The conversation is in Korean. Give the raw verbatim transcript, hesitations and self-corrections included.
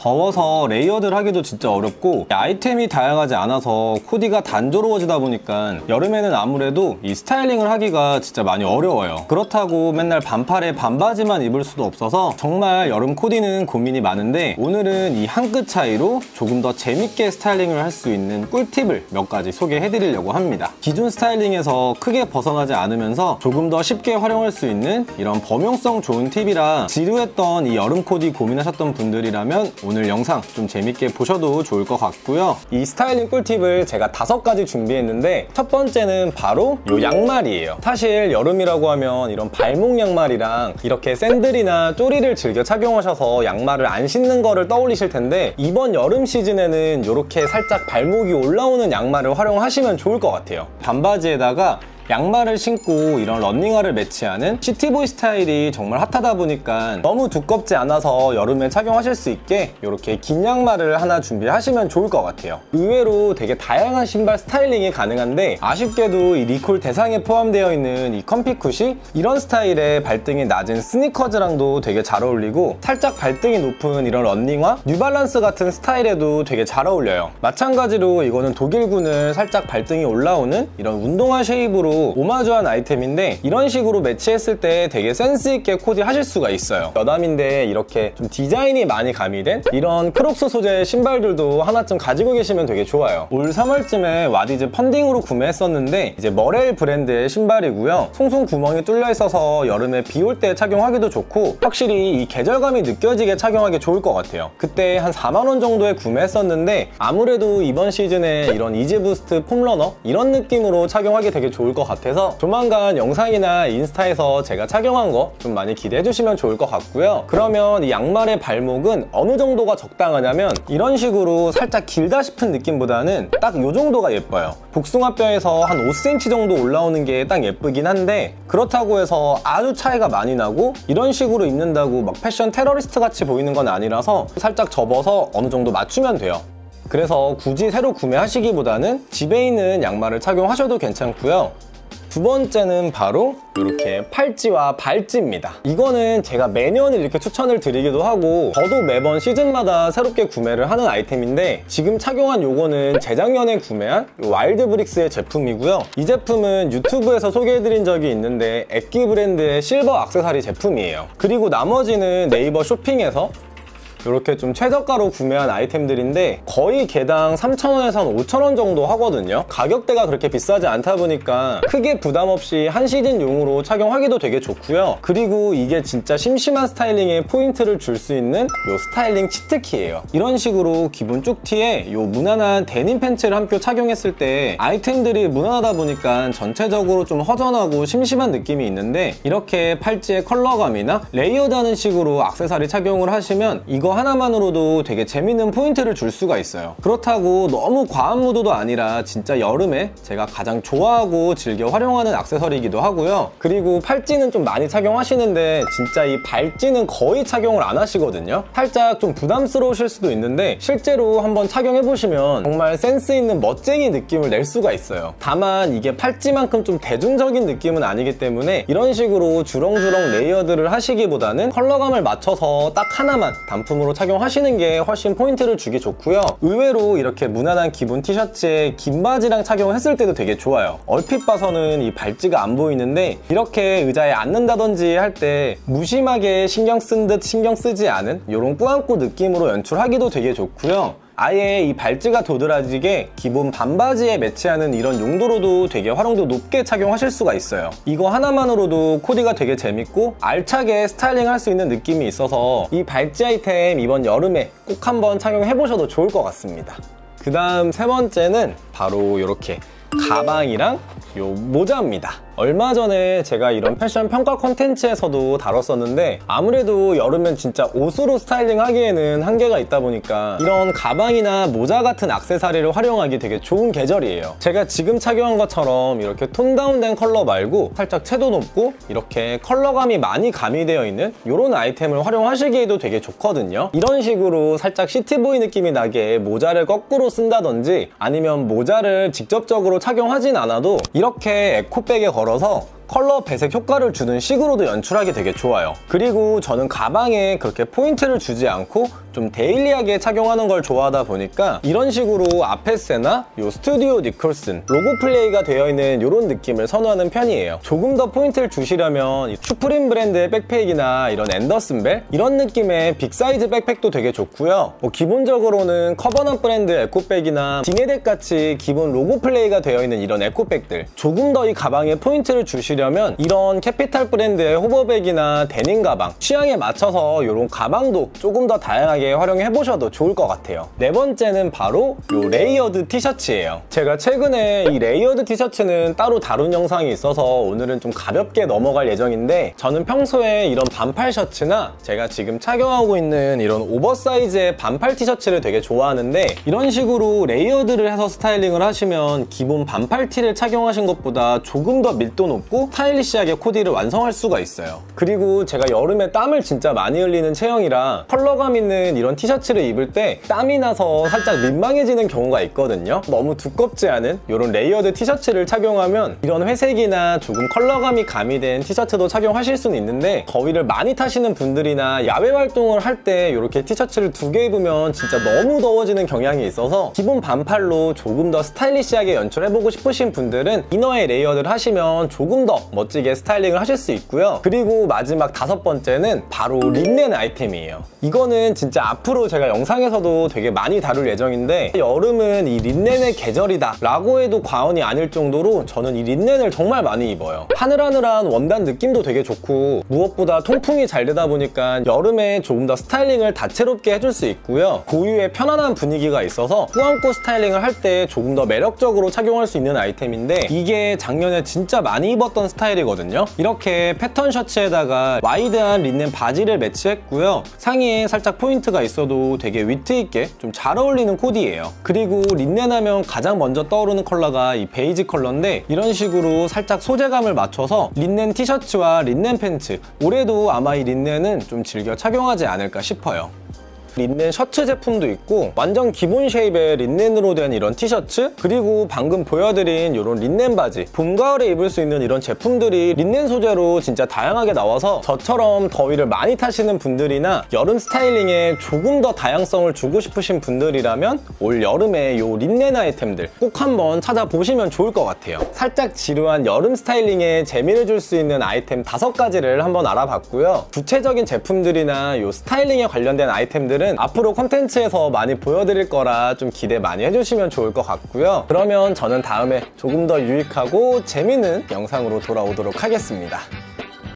더워서 레이어드를 하기도 진짜 어렵고 아이템이 다양하지 않아서 코디가 단조로워지다 보니까 여름에는 아무래도 이 스타일링을 하기가 진짜 많이 어려워요. 그렇다고 맨날 반팔에 반바지만 입을 수도 없어서 정말 여름 코디는 고민이 많은데, 오늘은 이 한 끗 차이로 조금 더 재밌게 스타일링을 할 수 있는 꿀팁을 몇 가지 소개해드리려고 합니다. 기존 스타일링에서 크게 벗어나지 않으면서 조금 더 쉽게 활용할 수 있는 이런 범용성 좋은 팁이라 지루했던 이 여름 코디 고민하셨던 분들이라면 오늘 영상 좀 재밌게 보셔도 좋을 것 같고요. 이 스타일링 꿀팁을 제가 다섯 가지 준비했는데, 첫 번째는 바로 이 양말이에요. 사실 여름이라고 하면 이런 발목 양말이랑 이렇게 샌들이나 쪼리를 즐겨 착용하셔서 양말을 안 신는 거를 떠올리실 텐데, 이번 여름 시즌에는 이렇게 살짝 발목이 올라오는 양말을 활용하시면 좋을 것 같아요. 반바지에다가 양말을 신고 이런 러닝화를 매치하는 시티보이 스타일이 정말 핫하다 보니까 너무 두껍지 않아서 여름에 착용하실 수 있게 이렇게 긴 양말을 하나 준비하시면 좋을 것 같아요. 의외로 되게 다양한 신발 스타일링이 가능한데, 아쉽게도 이 리콜 대상에 포함되어 있는 이 컴피굿이 이런 스타일의 발등이 낮은 스니커즈랑도 되게 잘 어울리고, 살짝 발등이 높은 이런 러닝화, 뉴발란스 같은 스타일에도 되게 잘 어울려요. 마찬가지로 이거는 독일군을 살짝 발등이 올라오는 이런 운동화 쉐입으로 오마주한 아이템인데, 이런 식으로 매치했을 때 되게 센스있게 코디하실 수가 있어요. 여담인데 이렇게 좀 디자인이 많이 가미된 이런 크록스 소재의 신발들도 하나쯤 가지고 계시면 되게 좋아요. 올 삼월쯤에 와디즈 펀딩으로 구매했었는데 이제 머렐 브랜드의 신발이고요. 송송 구멍이 뚫려 있어서 여름에 비 올 때 착용하기도 좋고, 확실히 이 계절감이 느껴지게 착용하기 좋을 것 같아요. 그때 한 사만 원 정도에 구매했었는데, 아무래도 이번 시즌에 이런 이지부스트 폼러너 이런 느낌으로 착용하기 되게 좋을 것 같아서 조만간 영상이나 인스타에서 제가 착용한 거 좀 많이 기대해 주시면 좋을 것 같고요. 그러면 이 양말의 발목은 어느 정도가 적당하냐면, 이런 식으로 살짝 길다 싶은 느낌보다는 딱 이 정도가 예뻐요. 복숭아뼈에서 한 오 센티미터 정도 올라오는 게 딱 예쁘긴 한데, 그렇다고 해서 아주 차이가 많이 나고 이런 식으로 입는다고 막 패션 테러리스트 같이 보이는 건 아니라서 살짝 접어서 어느 정도 맞추면 돼요. 그래서 굳이 새로 구매하시기보다는 집에 있는 양말을 착용하셔도 괜찮고요. 두 번째는 바로 이렇게 팔찌와 발찌입니다. 이거는 제가 매년 이렇게 추천을 드리기도 하고, 저도 매번 시즌마다 새롭게 구매를 하는 아이템인데, 지금 착용한 요거는 재작년에 구매한 와일드브릭스의 제품이고요. 이 제품은 유튜브에서 소개해드린 적이 있는데 액기 브랜드의 실버 액세서리 제품이에요. 그리고 나머지는 네이버 쇼핑에서 이렇게 좀 최저가로 구매한 아이템들인데 거의 개당 삼천 원에서 한 오천 원 정도 하거든요. 가격대가 그렇게 비싸지 않다 보니까 크게 부담 없이 한 시즌용으로 착용하기도 되게 좋고요. 그리고 이게 진짜 심심한 스타일링에 포인트를 줄 수 있는 요 스타일링 치트키예요. 이런 식으로 기본 쭉티에 요 무난한 데님 팬츠를 함께 착용했을 때 아이템들이 무난하다 보니까 전체적으로 좀 허전하고 심심한 느낌이 있는데, 이렇게 팔찌의 컬러감이나 레이어드하는 식으로 액세서리 착용을 하시면 이거 하나만으로도 되게 재밌는 포인트를 줄 수가 있어요. 그렇다고 너무 과한 무드도 아니라 진짜 여름에 제가 가장 좋아하고 즐겨 활용하는 액세서리이기도 하고요. 그리고 팔찌는 좀 많이 착용하시는데 진짜 이 발찌는 거의 착용을 안 하시거든요. 살짝 좀 부담스러우실 수도 있는데 실제로 한번 착용해보시면 정말 센스 있는 멋쟁이 느낌을 낼 수가 있어요. 다만 이게 팔찌만큼 좀 대중적인 느낌은 아니기 때문에 이런 식으로 주렁주렁 레이어드를 하시기보다는 컬러감을 맞춰서 딱 하나만 단품으로 착용하시는 게 훨씬 포인트를 주기 좋고요. 의외로 이렇게 무난한 기본 티셔츠에 긴 바지랑 착용했을 때도 되게 좋아요. 얼핏 봐서는 이 발찌가 안 보이는데 이렇게 의자에 앉는다든지 할 때 무심하게 신경 쓴 듯 신경 쓰지 않은 이런 꾸안꾸 느낌으로 연출하기도 되게 좋고요. 아예 이 발찌가 도드라지게 기본 반바지에 매치하는 이런 용도로도 되게 활용도 높게 착용하실 수가 있어요. 이거 하나만으로도 코디가 되게 재밌고 알차게 스타일링 할 수 있는 느낌이 있어서 이 발찌 아이템 이번 여름에 꼭 한번 착용해보셔도 좋을 것 같습니다. 그 다음 세 번째는 바로 이렇게 가방이랑 요 모자입니다. 얼마 전에 제가 이런 패션 평가 콘텐츠에서도 다뤘었는데 아무래도 여름엔 진짜 옷으로 스타일링 하기에는 한계가 있다 보니까 이런 가방이나 모자 같은 액세서리를 활용하기 되게 좋은 계절이에요. 제가 지금 착용한 것처럼 이렇게 톤 다운된 컬러 말고 살짝 채도 높고 이렇게 컬러감이 많이 가미되어 있는 이런 아이템을 활용하시기에도 되게 좋거든요. 이런 식으로 살짝 시티보이 느낌이 나게 모자를 거꾸로 쓴다든지 아니면 모자를 직접적으로 착용하진 않아도 이렇게 에코백에 걸어서 컬러 배색 효과를 주는 식으로도 연출하기 되게 좋아요. 그리고 저는 가방에 그렇게 포인트를 주지 않고 좀 데일리하게 착용하는 걸 좋아하다 보니까 이런 식으로 아페세나 요 스튜디오 니콜슨 로고 플레이가 되어 있는 이런 느낌을 선호하는 편이에요. 조금 더 포인트를 주시려면 슈프림 브랜드의 백팩이나 이런 앤더슨벨 이런 느낌의 빅사이즈 백팩도 되게 좋고요. 뭐 기본적으로는 커버넌트 브랜드 에코백이나 디네덱 같이 기본 로고 플레이가 되어 있는 이런 에코백들, 조금 더 이 가방에 포인트를 주시려면 이런 캐피탈 브랜드의 호버백이나 데님 가방, 취향에 맞춰서 이런 가방도 조금 더 다양하게 활용해 보셔도 좋을 것 같아요. 네 번째는 바로 요 레이어드 티셔츠예요. 제가 최근에 이 레이어드 티셔츠는 따로 다룬 영상이 있어서 오늘은 좀 가볍게 넘어갈 예정인데, 저는 평소에 이런 반팔 셔츠나 제가 지금 착용하고 있는 이런 오버사이즈의 반팔 티셔츠를 되게 좋아하는데, 이런 식으로 레이어드를 해서 스타일링을 하시면 기본 반팔 티를 착용하신 것보다 조금 더 밀도 높고 스타일리시하게 코디를 완성할 수가 있어요. 그리고 제가 여름에 땀을 진짜 많이 흘리는 체형이라 컬러감 있는 이런 티셔츠를 입을 때 땀이 나서 살짝 민망해지는 경우가 있거든요. 너무 두껍지 않은 이런 레이어드 티셔츠를 착용하면 이런 회색이나 조금 컬러감이 가미된 티셔츠도 착용하실 수는 있는데, 더위를 많이 타시는 분들이나 야외 활동을 할 때 이렇게 티셔츠를 두 개 입으면 진짜 너무 더워지는 경향이 있어서 기본 반팔로 조금 더 스타일리시하게 연출해보고 싶으신 분들은 이너에 레이어드를 하시면 조금 더 멋지게 스타일링을 하실 수 있고요. 그리고 마지막 다섯 번째는 바로 린넨 아이템이에요. 이거는 진짜 앞으로 제가 영상에서도 되게 많이 다룰 예정인데, 여름은 이 린넨의 계절이다 라고 해도 과언이 아닐 정도로 저는 이 린넨을 정말 많이 입어요. 하늘하늘한 원단 느낌도 되게 좋고, 무엇보다 통풍이 잘 되다 보니까 여름에 조금 더 스타일링을 다채롭게 해줄 수 있고요. 고유의 편안한 분위기가 있어서 꾸안꾸 스타일링을 할 때 조금 더 매력적으로 착용할 수 있는 아이템인데, 이게 작년에 진짜 많이 입었던 스타일이거든요. 이렇게 패턴 셔츠에다가 와이드한 린넨 바지를 매치했고요. 상의에 살짝 포인트가 있어도 되게 위트있게 좀 잘 어울리는 코디예요. 그리고 린넨 하면 가장 먼저 떠오르는 컬러가 이 베이지 컬러인데, 이런 식으로 살짝 소재감을 맞춰서 린넨 티셔츠와 린넨 팬츠, 올해도 아마 이 린넨은 좀 즐겨 착용하지 않을까 싶어요. 린넨 셔츠 제품도 있고, 완전 기본 쉐입의 린넨으로 된 이런 티셔츠, 그리고 방금 보여드린 이런 린넨 바지, 봄, 가을에 입을 수 있는 이런 제품들이 린넨 소재로 진짜 다양하게 나와서 저처럼 더위를 많이 타시는 분들이나 여름 스타일링에 조금 더 다양성을 주고 싶으신 분들이라면 올 여름에 이 린넨 아이템들 꼭 한번 찾아보시면 좋을 것 같아요. 살짝 지루한 여름 스타일링에 재미를 줄 수 있는 아이템 다섯 가지를 한번 알아봤고요. 구체적인 제품들이나 이 스타일링에 관련된 아이템들 앞으로 콘텐츠에서 많이 보여드릴 거라 좀 기대 많이 해주시면 좋을 것 같고요. 그러면 저는 다음에 조금 더 유익하고 재밌는 영상으로 돌아오도록 하겠습니다.